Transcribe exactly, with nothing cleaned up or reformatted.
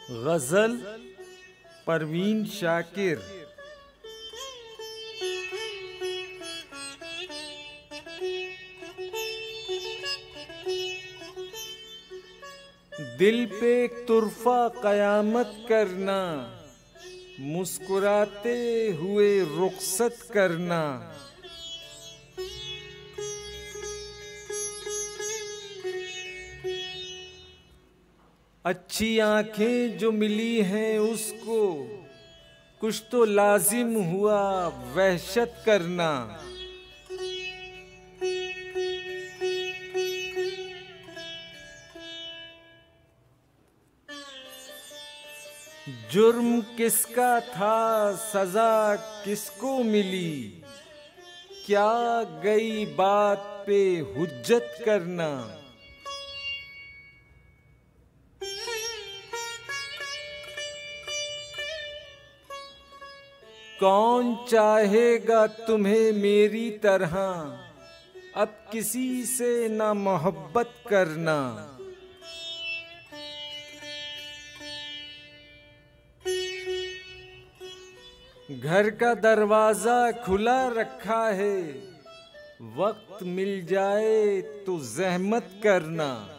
गज़ल परवीन शाकिर। दिल पे तुरफा कयामत करना, मुस्कुराते हुए रुखसत करना। अच्छी आंखें जो मिली हैं उसको, कुछ तो लाजिम हुआ वहशत करना। जुर्म किसका था, सजा किसको मिली, क्या गई बात पे हुज्जत करना। कौन चाहेगा तुम्हें मेरी तरह, अब किसी से ना मोहब्बत करना। घर का दरवाजा खुला रखा है, वक्त मिल जाए तो ज़हमत करना।